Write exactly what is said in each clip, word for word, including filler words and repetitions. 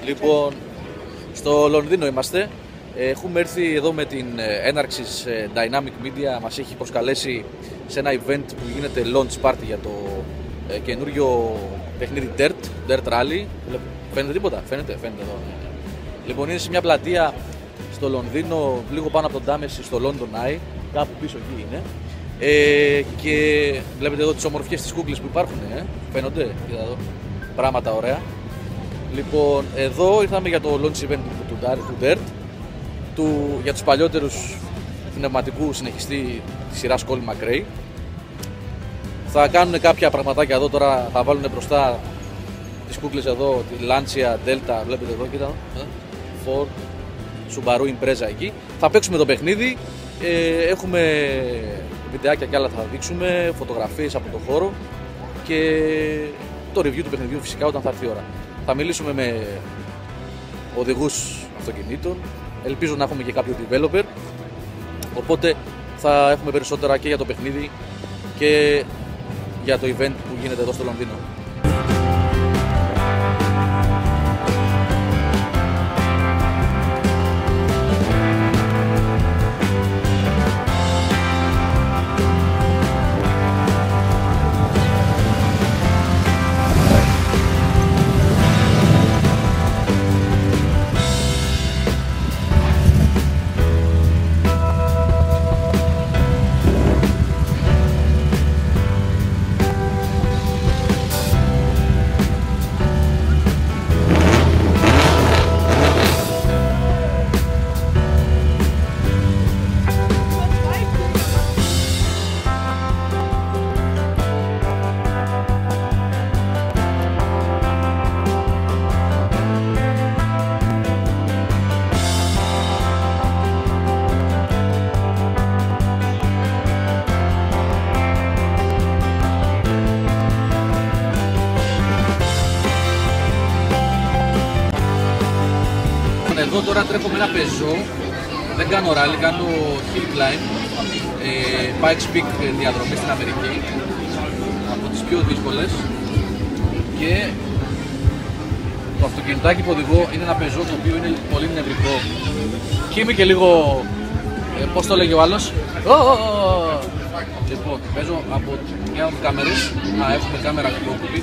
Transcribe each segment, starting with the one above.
Λοιπόν, στο Λονδίνο είμαστε. Έχουμε έρθει εδώ με την έναρξη Dynamic Media. Μας έχει προσκαλέσει σε ένα event που γίνεται launch party για το καινούριο παιχνίδι Dirt, Dirt Rally. Φαίνεται τίποτα, φαίνεται, φαίνεται εδώ. Λοιπόν, είναι σε μια πλατεία στο Λονδίνο, λίγο πάνω από τον Τάμεση, στο London Eye, κάπου πίσω εκεί είναι. Ε, και βλέπετε εδώ τις ομορφιές της κούκλες που υπάρχουν, ε? Φαίνονται, κοίτα εδώ, πράγματα ωραία. Λοιπόν, εδώ ήρθαμε για το launch event του, του Dirt, του, για τους παλιότερους πνευματικού συνεχιστή της σειράς Colin McRae. Θα κάνουν κάποια πραγματάκια εδώ τώρα, θα βάλουν μπροστά τις κούκλες εδώ, τη Lancia, Delta, βλέπετε εδώ, κοίτα, ε? Ford, Subaru Impreza εκεί. Θα παίξουμε το παιχνίδι, ε, έχουμε βιντεάκια κι άλλα θα δείξουμε, φωτογραφίες από το χώρο και το review του παιχνιδιού φυσικά όταν θα έρθει η ώρα. Θα μιλήσουμε με οδηγούς αυτοκινήτων, ελπίζω να έχουμε και κάποιο developer, οπότε θα έχουμε περισσότερα και για το παιχνίδι και για το event που γίνεται εδώ στο Λονδίνο. Εδώ τώρα τρέχω με ένα πεζό, δεν κάνω ράλι, κάνω hill climb, ε, Pikes Peak διαδρομή στην Αμερική, από τις πιο δύσκολες, και το αυτοκινητάκι που οδηγώ είναι ένα πεζό το οποίο είναι πολύ νευρικό και είμαι και λίγο, ε, πώς το λέγει ο άλλος, oh! Λοιπόν, παίζω από μια από τις κάμερες, α, έχουμε κάμερα κόκκουλη,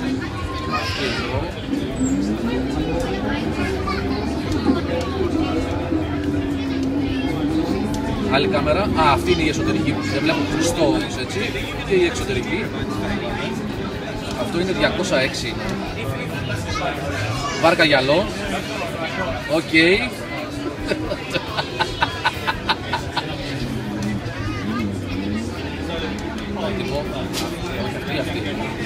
άλλη κάμερα, α, αυτή είναι η εσωτερική που δεν βλέπω χρηστό όμως, έτσι, και η εξωτερική. Αυτό είναι διακόσια έξι, είναι. Βάρκα γυαλό, οκ. Okay. Όχι, αυτή, αυτή.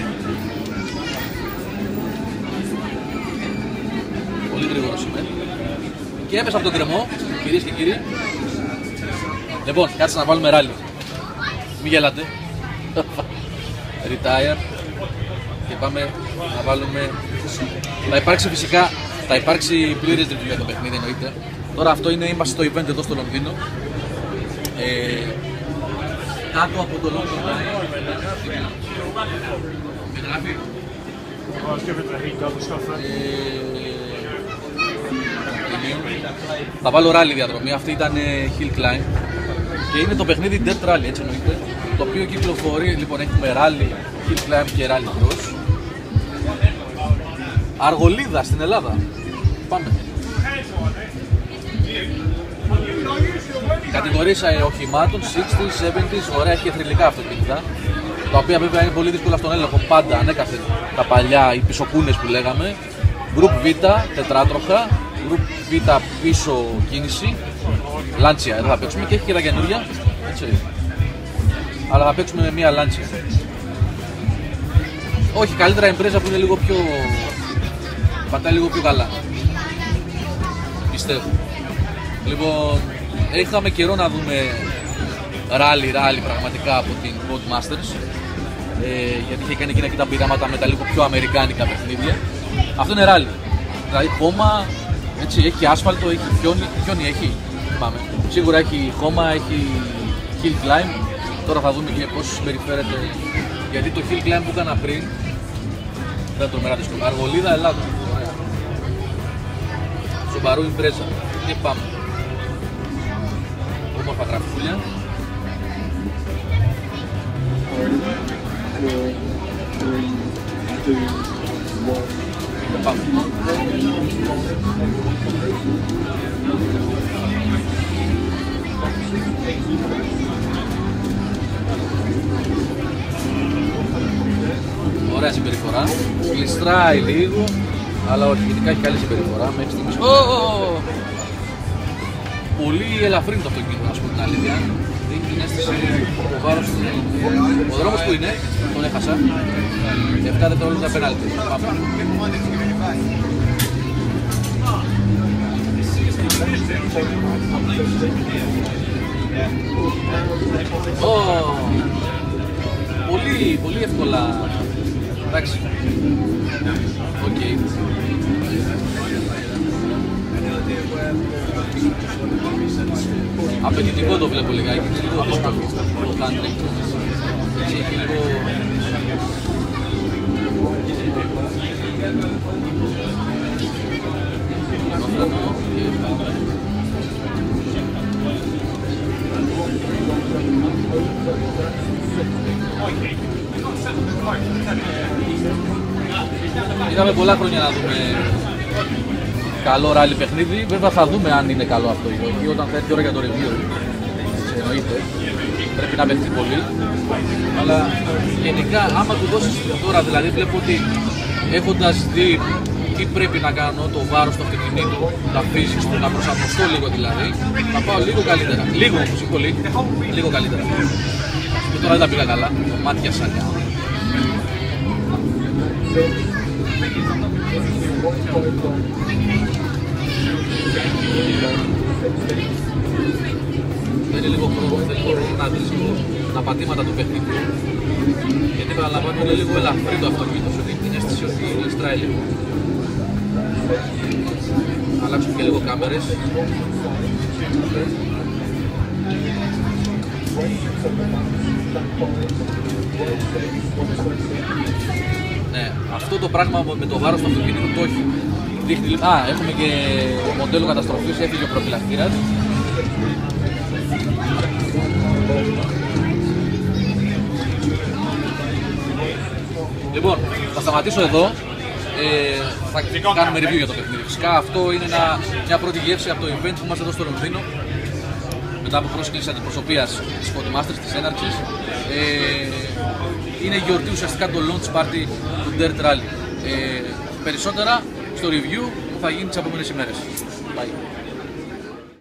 Πολύ γρήγορος είμαι. Και έπεσα από τον κρεμό, κυρίες και κύριοι. Λοιπόν, κάτσε να βάλουμε ράλι. Μην γελάτε. Retire. Και πάμε να βάλουμε. Θα υπάρξει φυσικά, θα υπάρξει πλήρες review για το παιχνίδι, εννοείται. Τώρα αυτό είναι, είμαστε στο event εδώ στο Λονδίνο. Ε, κάτω από το London Eye. Θα βάλω ράλι διαδρομή, αυτή ήταν hill climb και είναι το παιχνίδι Dirt Rally, έτσι εννοείται, το οποίο κυκλοφορεί, λοιπόν έχουμε ράλι, hill climb και rally cross. Αργολίδα στην Ελλάδα, πάμε. Κατηγορίες οχημάτων, εξήντα, εβδομήντα, ωραία και θρυλικά αυτοκίνητα, τα οποία βέβαια είναι πολύ δύσκολα στον έλεγχο πάντα, ανέκαθεν τα παλιά, οι πισωκούνες που λέγαμε. Group Β, τετράτροχα, Group Β πίσω κίνηση, Lancia, εδώ θα παίξουμε και έχει και τα καινούρια, έτσι. Αλλά θα παίξουμε με μία Lancia. Όχι, καλύτερα Impreza που είναι λίγο πιο, πατάει λίγο πιο καλά, πιστεύω. Λοιπόν, είχαμε καιρό να δούμε ράλι, ράλι πραγματικά από την Codemasters, ε, γιατί είχε κάνει εκείνα και τα πειράματα με τα λίγο πιο αμερικάνικα παιχνίδια. Αυτό είναι ράλι, δηλαδή χώμα, έτσι, έχει άσφαλτο, έχει χιόνι, χιόνι έχει, πάμε. Σίγουρα έχει χώμα, έχει hill climb, τώρα θα δούμε και πώς συμπεριφέρεται, γιατί το hill climb που έκανα πριν δεν τρομερά δύσκολο. Αργολίδα, Ελλάδα. Subaru Impreza. Και πάμε. Όμορφα γραφούλια. Και πάμε. Ωραία συμπεριφορά. Γλιστράει λίγο, αλλά όχι, γενικά έχει καλή συμπεριφορά μέχρι στιγμής. Oh, oh, oh. Πολύ ελαφρύ το αυτοκίνητο, να σου πω την αλήθεια. Έχει την αίσθηση το βάρος του. Ο δρόμος που είναι, τον έχασα. επτά δευτερόλεπτα πέναλτι. Πάμε. Oh. Πολύ, πολύ εύκολα. Εντάξει. Οκ. Okay. Απαιτητικό το βλέπω λιγάκι, είναι λίγο δύσκολο το country. Έχει λίγο... Είχαμε πολλά χρόνια να δούμε καλό ράλι παιχνίδι. Βέβαια θα δούμε αν είναι καλό αυτό ή όχι όταν θα έρθει η ώρα για το review. Εννοείται. Πρέπει να παιχτεί πολύ. Αλλά γενικά άμα του δώσεις τώρα, δηλαδή βλέπω ότι έχοντας δει τι πρέπει να κάνω, το βάρος του αυτοκινήτου, τα physics του, να προσαρμοστώ λίγο δηλαδή, θα πάω λίγο καλύτερα. Λίγο όμως, όχι πολύ, λίγο καλύτερα. Και τώρα δεν τα πήγα καλά, το μάτια σαν για. Θέλει λίγο χρόνο, θέλει λίγο χρόνο να δεις τα πατήματα του παιχνίδου. Γιατί παραλαμβάνω είναι λίγο ελαφρύ το αυτοκίνητο, ότι έχει την αίσθηση ότι γλιστράει λίγο. Αλλάξουμε και λίγο κάμερες. Ναι, αυτό το πράγμα με το βάρος του αυτοκίνητου το έχει. Δείχνει... Α, έχουμε και μοντέλο καταστροφής, έφυγε ο προφυλακτήρας. Λοιπόν, θα σταματήσω εδώ. Ε, θα κάνουμε review για το παιχνίδι. Φυσικά αυτό είναι ένα, μια πρώτη γεύση από το event που είμαστε εδώ στο Λονδίνο. Μετά από πρόσκληση αντιπροσωπείας της Codemasters, της έναρξης. Ε, είναι γιορτή ουσιαστικά το launch party του Dirt Rally. Ε, περισσότερα στο review που θα γίνει τις επόμενες ημέρες. Bye.